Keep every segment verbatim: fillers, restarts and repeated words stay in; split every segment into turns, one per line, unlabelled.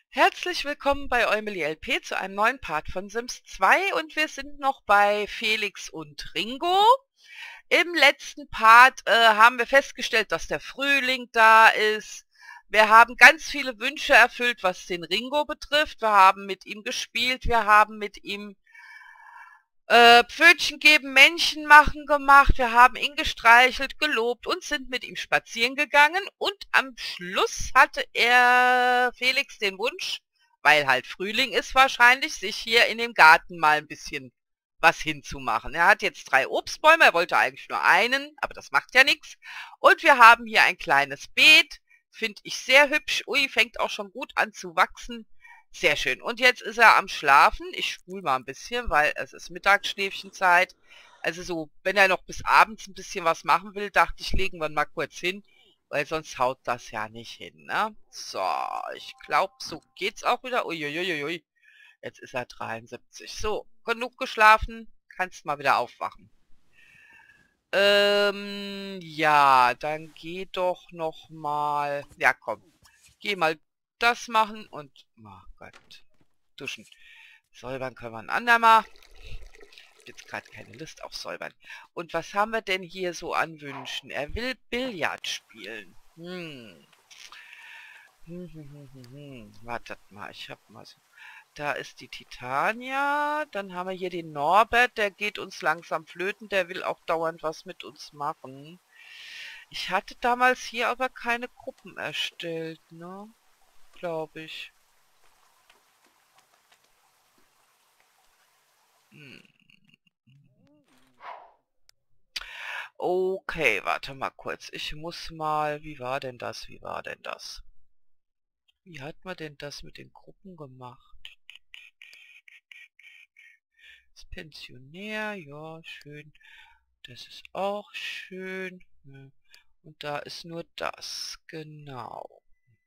Herzlich willkommen bei Eumeli L P zu einem neuen Part von Sims zwei und wir sind noch bei Felix und Ringo. Im letzten Part äh, haben wir festgestellt, dass der Frühling da ist. Wir haben ganz viele Wünsche erfüllt, was den Ringo betrifft. Wir haben mit ihm gespielt, wir haben mit ihm äh, Pfötchen geben, Männchen machen gemacht. Wir haben ihn gestreichelt, gelobt und sind mit ihm spazieren gegangen. Und am Schluss hatte er Felix den Wunsch, weil halt Frühling ist wahrscheinlich, sich hier in dem Garten mal ein bisschen was hinzumachen. Er hat jetzt drei Obstbäume, er wollte eigentlich nur einen, aber das macht ja nichts. Und wir haben hier ein kleines Beet, finde ich sehr hübsch. Ui, fängt auch schon gut an zu wachsen. Sehr schön. Und jetzt ist er am Schlafen. Ich spule mal ein bisschen, weil es ist Mittagsschläfchenzeit. Also so, wenn er noch bis abends ein bisschen was machen will, dachte ich, legen wir ihn mal kurz hin, weil sonst haut das ja nicht hin, ne? So, ich glaube, so geht's auch wieder. Uiuiuiui. Jetzt ist er dreiundsiebzig. So, genug geschlafen. Kannst mal wieder aufwachen. Ähm, ja, dann geh doch noch mal. Ja, komm. Geh mal das machen und... Oh Gott. Duschen. Säubern können wir ein andermal. Jetzt gerade keine Lust auf Säubern. Und was haben wir denn hier so an Wünschen? Er will Billard spielen. Hm. Hm, hm, hm, hm, hm. Wartet mal, ich hab mal so... Da ist die Titania. Dann haben wir hier den Norbert. Der geht uns langsam flöten. Der will auch dauernd was mit uns machen. Ich hatte damals hier aber keine Gruppen erstellt, ne? Glaube ich. Hm. Okay, warte mal kurz. Ich muss mal... Wie war denn das? Wie war denn das? Wie hat man denn das mit den Gruppen gemacht? Das Pensionär, ja, schön. Das ist auch schön. Und da ist nur das. Genau.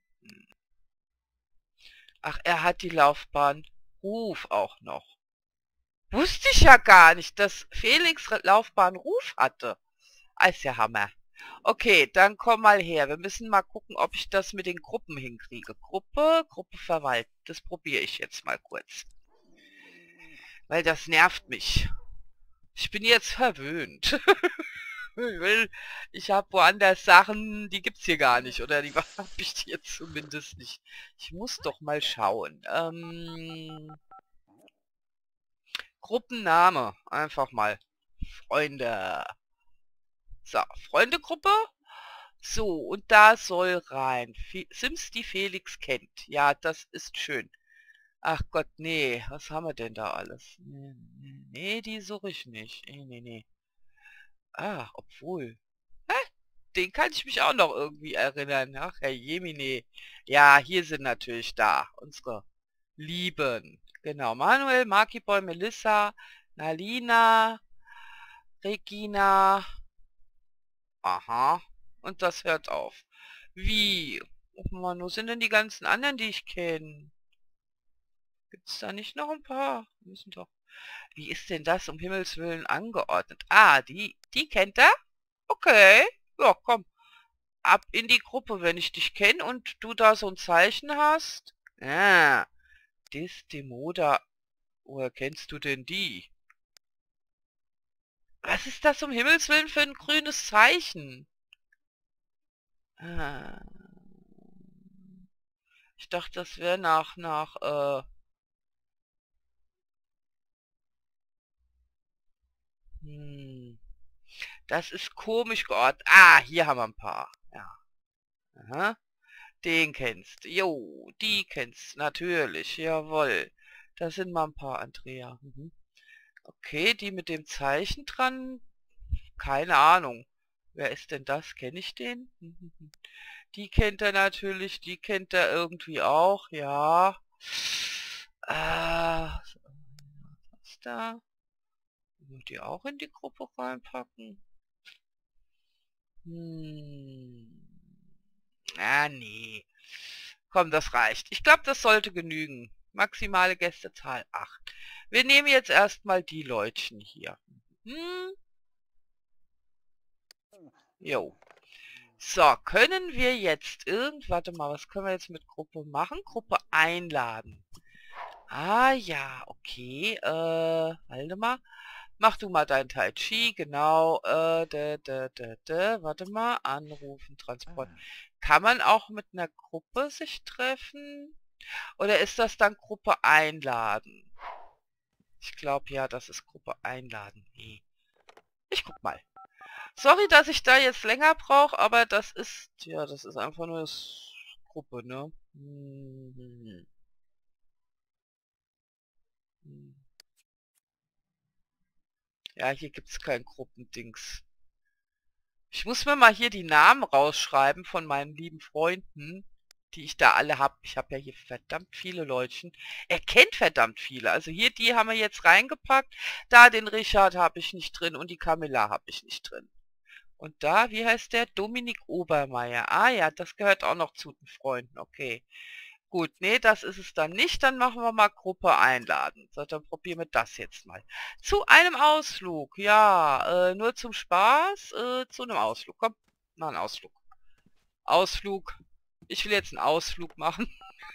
Ach, er hat die Laufbahn Ruf auch noch. Wusste ich ja gar nicht, dass Felix Laufbahn Ruf hatte. Als der Hammer. Okay, dann komm mal her. Wir müssen mal gucken, ob ich das mit den Gruppen hinkriege. Gruppe, Gruppe verwalten. Das probiere ich jetzt mal kurz. Weil das nervt mich. Ich bin jetzt verwöhnt. Ich will, ich habe woanders Sachen, die gibt's hier gar nicht. Oder die habe ich hier zumindest nicht. Ich muss doch mal schauen. Ähm, Gruppenname. Einfach mal. Freunde. So, Freundegruppe. So, und da soll rein. Fe Sims, die Felix kennt. Ja, das ist schön. Ach Gott, nee. Was haben wir denn da alles? Nee, nee, nee, die suche ich nicht. Nee, nee, nee. Ah, obwohl. Hä? Den kann ich mich auch noch irgendwie erinnern. Ach, Herr Jemine. Ja, hier sind natürlich da. Unsere Lieben. Genau. Manuel, Markiboy, Melissa, Nalina, Regina. Aha. Und das hört auf. Wie? Oh Mann, wo sind denn die ganzen anderen, die ich kenne? Gibt's da nicht noch ein paar? Müssen doch... Wie ist denn das um Himmels Willen angeordnet? Ah, die, die kennt er? Okay. Ja, komm. Ab in die Gruppe, wenn ich dich kenne und du da so ein Zeichen hast. Ah, Desdemoda. Woher kennst du denn die? Was ist das um Himmels Willen für ein grünes Zeichen? Ah. Ich dachte, das wäre nach, nach, äh... Hm. Das ist komisch geordnet. Ah, hier haben wir ein paar. Ja. Aha. Den kennst. Jo, die kennst. Natürlich. Jawohl. Da sind mal ein paar, Andrea. Mhm. Okay, die mit dem Zeichen dran. Keine Ahnung. Wer ist denn das? Kenne ich den? Die kennt er natürlich. Die kennt er irgendwie auch. Ja. Äh, was da? Will die auch in die Gruppe reinpacken? Hm. Ah, nee. Komm, das reicht. Ich glaube, das sollte genügen. Maximale Gästezahl acht. Wir nehmen jetzt erstmal die Leutchen hier. Hm? Jo. So, können wir jetzt irgend... Warte mal, was können wir jetzt mit Gruppe machen? Gruppe einladen. Ah ja, okay. Äh, warte mal. Mach du mal dein Tai Chi, genau. Äh, da, da, da, da. Warte mal. Anrufen, Transport. Kann man auch mit einer Gruppe sich treffen? Oder ist das dann Gruppe einladen? Ich glaube ja, das ist Gruppe einladen. Nee. Ich guck mal. Sorry, dass ich da jetzt länger brauche, aber das ist... Ja, das ist einfach nur das Gruppe, ne? Hm. Hm. Ja, hier gibt es kein Gruppendings. Ich muss mir mal hier die Namen rausschreiben von meinen lieben Freunden, die ich da alle habe. Ich habe ja hier verdammt viele Leutchen. Er kennt verdammt viele. Also hier, die haben wir jetzt reingepackt. Da den Richard habe ich nicht drin und die Camilla habe ich nicht drin. Und da, wie heißt der? Dominik Obermeier. Ah ja, das gehört auch noch zu den Freunden. Okay. Gut, nee, das ist es dann nicht. Dann machen wir mal Gruppe einladen. So, dann probieren wir das jetzt mal. Zu einem Ausflug. Ja, äh, nur zum Spaß. Äh, zu einem Ausflug. Komm, mal einen Ausflug. Ausflug. Ich will jetzt einen Ausflug machen.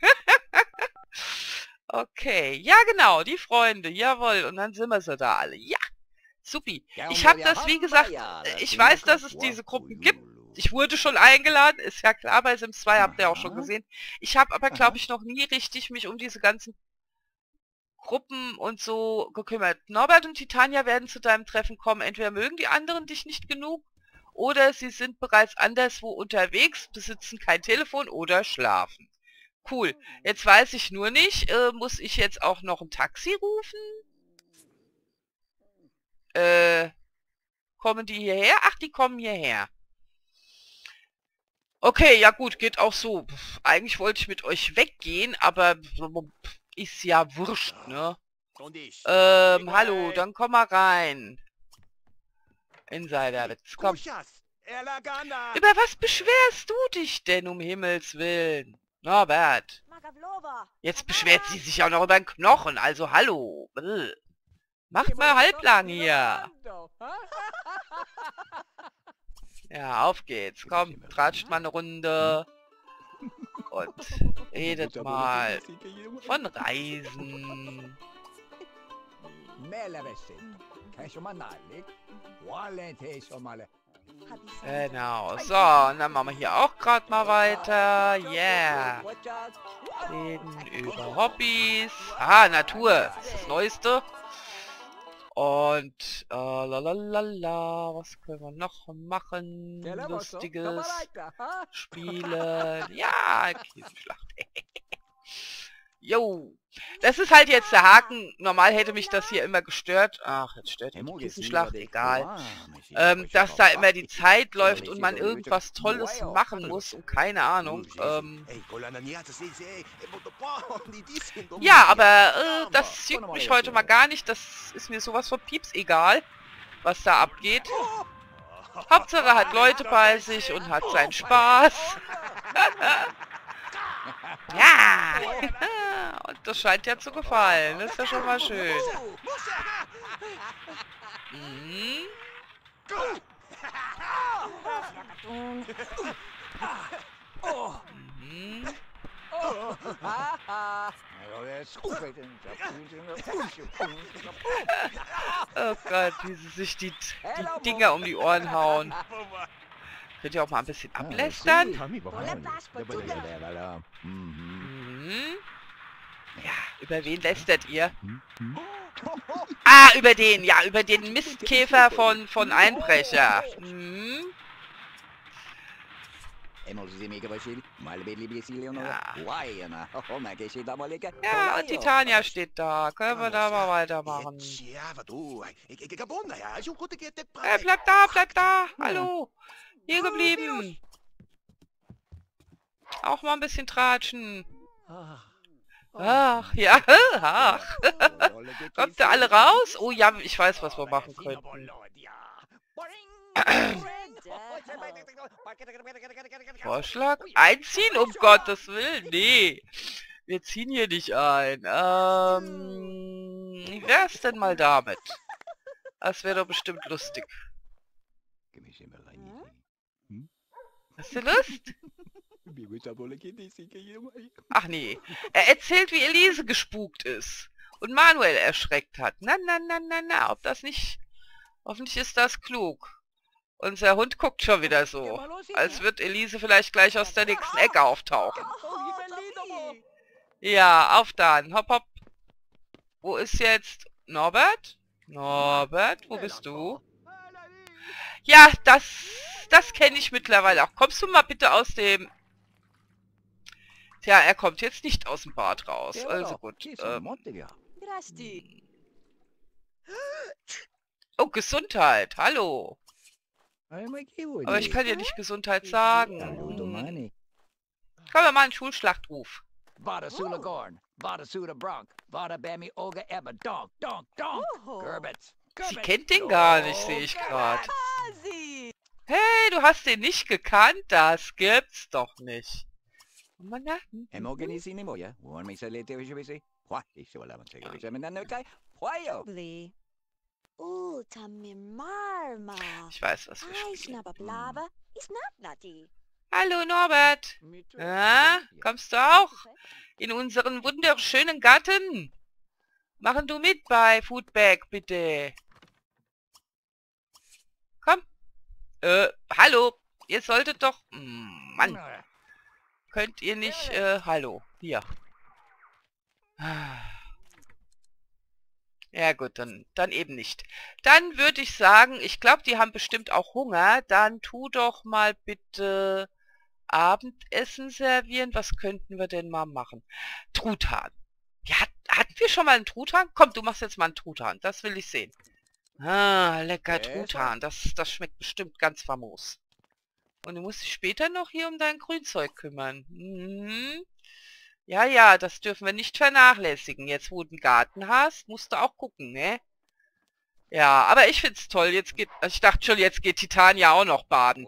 Okay, ja genau, die Freunde. Jawohl, und dann sind wir so da alle. Ja, supi. Ich habe das, wie gesagt, ich weiß, dass es diese Gruppen gibt. Ich wurde schon eingeladen, ist ja klar, bei Sims zwei habt ihr auch schon gesehen. Ich habe aber, glaube ich, noch nie richtig mich um diese ganzen Gruppen und so gekümmert. Norbert und Titania werden zu deinem Treffen kommen. Entweder mögen die anderen dich nicht genug oder sie sind bereits anderswo unterwegs, besitzen kein Telefon oder schlafen. Cool. Jetzt weiß ich nur nicht, äh, muss ich jetzt auch noch ein Taxi rufen? Äh, kommen die hierher? Ach, die kommen hierher. Okay, ja gut, geht auch so. Pff, eigentlich wollte ich mit euch weggehen, aber pff, ist ja wurscht, ne? Ähm, hallo, dann komm mal rein. Insiderwitz, komm. Über was beschwerst du dich denn, um Himmels Willen? Norbert. Jetzt beschwert sie sich auch noch über den Knochen, also hallo. Bäh. Macht mal halblang hier. Ja, auf geht's. Komm, tratscht mal eine Runde. Und redet mal von Reisen. Genau. So, und dann machen wir hier auch gerade mal weiter. Yeah. Reden über Hobbys. Ah, Natur. Das ist das Neueste. Und äh, lalalala, was können wir noch machen? Lustiges Spielen. Ja, Käseschlacht. Jo. Das ist halt jetzt der Haken. Normal hätte mich das hier immer gestört. Ach, jetzt stört mich die Kissenschlacht, egal. Ähm, dass da immer die Zeit läuft und man irgendwas Tolles machen muss und keine Ahnung. Ähm, ja, aber äh, das juckt mich heute mal gar nicht. Das ist mir sowas von Pieps egal, was da abgeht. Hauptsache er hat Leute bei sich und hat seinen Spaß. Ja! Und das scheint ja zu gefallen. Das ist ja schon mal schön. Mhm. Mhm. Oh Gott, wie sie sich die, die Dinger um die Ohren hauen. Könnt ihr auch mal ein bisschen ablästern? Mhm. Ja, über wen lästert ihr? Ah, über den, ja, über den Mistkäfer von, von Einbrecher. Mhm. Ja. Ja, und Titania steht da. Können wir da mal weitermachen? Äh, bleib da, bleib da. Hallo. Hier geblieben. Auch mal ein bisschen tratschen. Ach, ja. Ach. Kommt ihr alle raus? Oh ja, ich weiß, was wir machen könnten. Vorschlag? Einziehen? Um Gottes Willen. Nee. Wir ziehen hier nicht ein. Ähm, wie wär's denn mal damit? Das wäre doch bestimmt lustig. Hast du Lust? Ach nee. Er erzählt, wie Elise gespukt ist. Und Manuel erschreckt hat. Na, na, na, na, na. Ob das nicht... Hoffentlich ist das klug. Unser Hund guckt schon wieder so. Als wird Elise vielleicht gleich aus der nächsten Ecke auftauchen. Ja, auf dann. Hopp, hopp. Wo ist jetzt Norbert? Norbert, wo bist du? Ja, das, das kenne ich mittlerweile auch. Kommst du mal bitte aus dem... Tja, er kommt jetzt nicht aus dem Bad raus. Also gut. Ähm. Oh, Gesundheit. Hallo. Aber ich kann dir nicht Gesundheit sagen. Hm. Komm, wir mal einen Schulschlachtruf. Sie kennt den gar nicht, sehe ich gerade. Hey, du hast den nicht gekannt? Das gibt's doch nicht. Ich weiß, was wir spielen. Hallo Norbert. Ja, kommst du auch in unseren wunderschönen Garten? Machen du mit bei Foodbag, bitte. Komm. Äh, hallo. Ihr solltet doch... Mann. Könnt ihr nicht... Äh, hallo. Hier. Ja gut, dann, dann eben nicht. Dann würde ich sagen, ich glaube, die haben bestimmt auch Hunger. Dann tu doch mal bitte Abendessen servieren. Was könnten wir denn mal machen? Truthahn. Ja, hat, hatten wir schon mal einen Truthahn? Komm, du machst jetzt mal einen Truthahn. Das will ich sehen. Ah, lecker Truthahn. Das, das schmeckt bestimmt ganz famos. Und du musst dich später noch hier um dein Grünzeug kümmern. Mhm. Ja, ja, das dürfen wir nicht vernachlässigen. Jetzt, wo du einen Garten hast, musst du auch gucken, ne? Ja, aber ich find's toll. Jetzt geht... Ich dachte schon, jetzt geht Titania auch noch baden.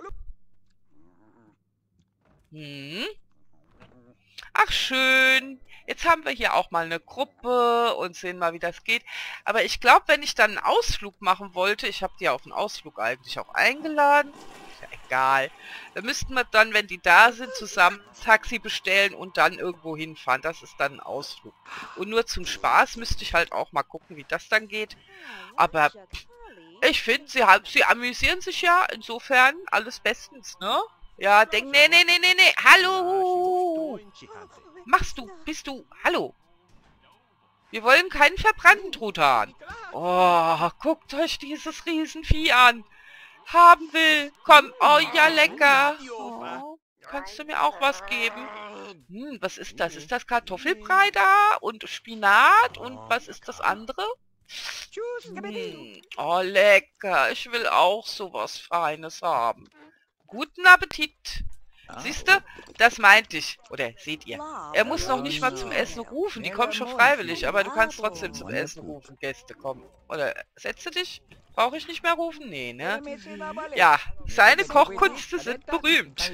Hm. Ach, schön. Jetzt haben wir hier auch mal eine Gruppe und sehen mal, wie das geht. Aber ich glaube, wenn ich dann einen Ausflug machen wollte, ich habe die auf einen Ausflug eigentlich auch eingeladen. Ist ja egal. Da müssten wir dann, wenn die da sind, zusammen ein Taxi bestellen und dann irgendwo hinfahren. Das ist dann ein Ausflug. Und nur zum Spaß müsste ich halt auch mal gucken, wie das dann geht. Aber ich finde, sie, sie amüsieren sich ja. Insofern alles bestens, ne? Ja, denk, nee, nee, nee, nee, nee. Hallo! Machst du, bist du, hallo. Wir wollen keinen verbrannten Truthahn. Oh, guckt euch dieses Riesenvieh an. Haben will. Komm, oh ja, lecker. Oh, kannst du mir auch was geben? Hm, was ist das? Ist das Kartoffelbrei da? Und Spinat? Und was ist das andere? Hm, oh, lecker. Ich will auch sowas Feines haben. Guten Appetit. Siehst du? Das meinte ich. Oder seht ihr? Er muss noch nicht mal zum Essen rufen. Die kommen schon freiwillig, aber du kannst trotzdem zum Essen rufen. Gäste kommen. Oder setze dich? Brauche ich nicht mehr rufen? Nee, ne? Ja, seine Kochkünste sind berühmt.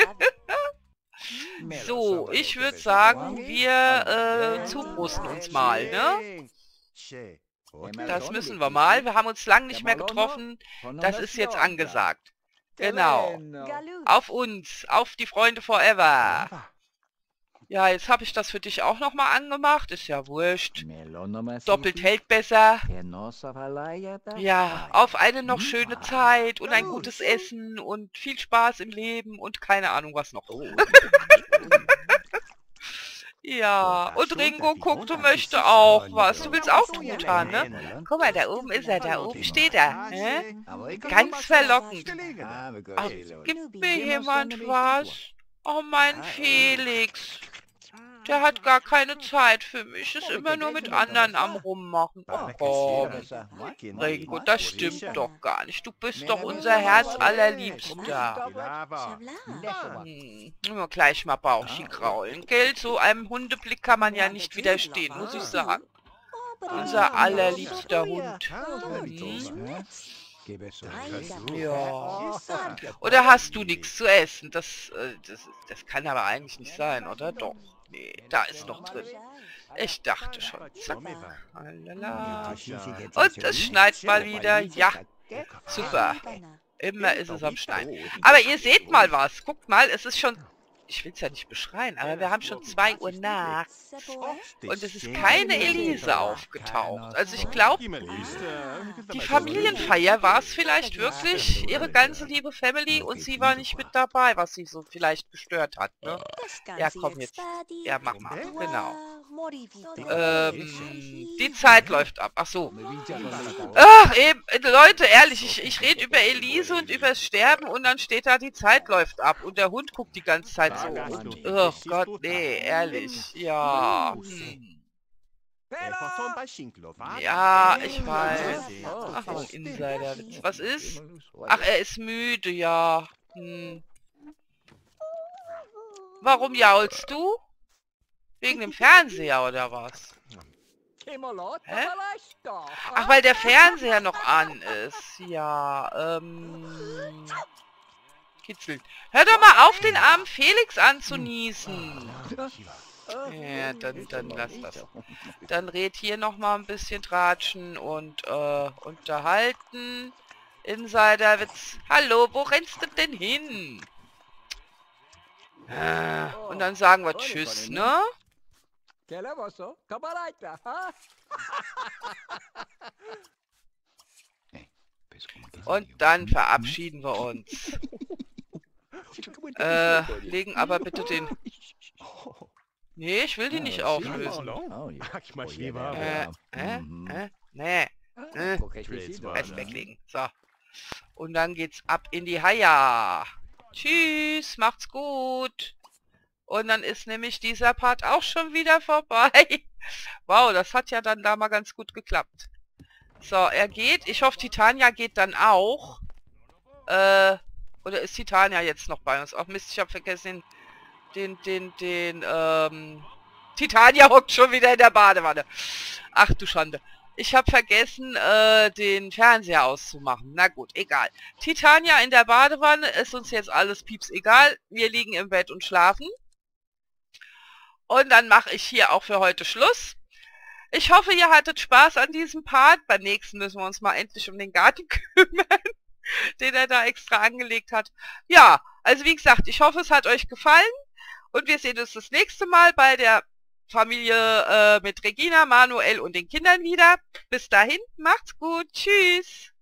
So, ich würde sagen, wir äh, zubrusten uns mal, ne? Das müssen wir mal. Wir haben uns lang nicht mehr getroffen. Das ist jetzt angesagt. Genau. Auf uns. Auf die Freunde forever. Ja, jetzt habe ich das für dich auch nochmal angemacht. Ist ja wurscht. Doppelt hält besser. Ja, auf eine noch schöne Zeit und ein gutes Essen und viel Spaß im Leben und keine Ahnung was noch. Ja, und Ringo guckt und möchte auch was. Du willst auch Truthahn, ne? Guck mal, da oben ist er, da oben steht er. Hä? Ganz verlockend. Ach, gibt mir jemand was? Oh, mein Felix. Der hat gar keine Zeit für mich. Ist immer nur mit anderen am Rummachen. Oh, komm. Ringo, das stimmt doch gar nicht. Du bist doch unser Herz allerliebster. Hm, nur gleich mal Bauchi kraulen, gell? So einem Hundeblick kann man ja nicht widerstehen, muss ich sagen. Unser allerliebster Hund. Hm. Ja. Oder hast du nichts zu essen? Das, äh, das, das kann aber eigentlich nicht sein, oder? Doch. Nee, da ist noch drin. Ich dachte schon. Zack. Lalala. Und es schneit mal wieder. Ja. Super. Immer ist es am Schneien. Aber ihr seht mal was. Guckt mal, es ist schon... Ich will es ja nicht beschreien, aber wir haben schon zwei Uhr nachts. Und es ist keine Elise aufgetaucht. Also ich glaube, die Familienfeier war es vielleicht wirklich, ihre ganze liebe Family, und sie war nicht mit dabei, was sie so vielleicht gestört hat, ne? Ja, komm jetzt. Ja, mach mal. Genau. Ähm, die Zeit läuft ab. Ach so. Ach, eben, Leute, ehrlich, ich, ich rede über Elise und über das Sterben und dann steht da, die Zeit läuft ab und der Hund guckt die ganze Zeit so. Und, oh Gott, nee, ehrlich. Ja. Hm. Ja, ich weiß. Ach, ein Insiderwitz. Was ist? Ach, er ist müde, ja. Hm. Warum jaulst du? Wegen dem Fernseher oder was? Hä? Ach, weil der Fernseher noch an ist. Ja, ähm... kitzelt. Hör doch mal auf, den armen Felix anzunießen. Ja, dann, dann lass das. Dann red hier noch mal ein bisschen tratschen und äh, unterhalten. Insiderwitz. Hallo, wo rennst du denn hin? Äh, und dann sagen wir Tschüss, ne? Und dann verabschieden wir uns. Äh, legen aber bitte den... Nee, ich will die nicht auflösen. Äh, äh, äh, nee. Äh, erst weglegen. So. Und dann geht's ab in die Haia. Tschüss, macht's gut. Und dann ist nämlich dieser Part auch schon wieder vorbei. Wow, das hat ja dann da mal ganz gut geklappt. So, er geht. Ich hoffe, Titania geht dann auch. Äh, oder ist Titania jetzt noch bei uns? Ach Mist, ich habe vergessen, den, den, den, ähm... Titania hockt schon wieder in der Badewanne. Ach du Schande. Ich habe vergessen, äh, den Fernseher auszumachen. Na gut, egal. Titania in der Badewanne, ist uns jetzt alles pieps egal. Wir liegen im Bett und schlafen. Und dann mache ich hier auch für heute Schluss. Ich hoffe, ihr hattet Spaß an diesem Part. Beim nächsten müssen wir uns mal endlich um den Garten kümmern, den er da extra angelegt hat. Ja, also wie gesagt, ich hoffe, es hat euch gefallen. Und wir sehen uns das nächste Mal bei der Familie äh, mit Regina, Manuel und den Kindern wieder. Bis dahin, macht's gut. Tschüss.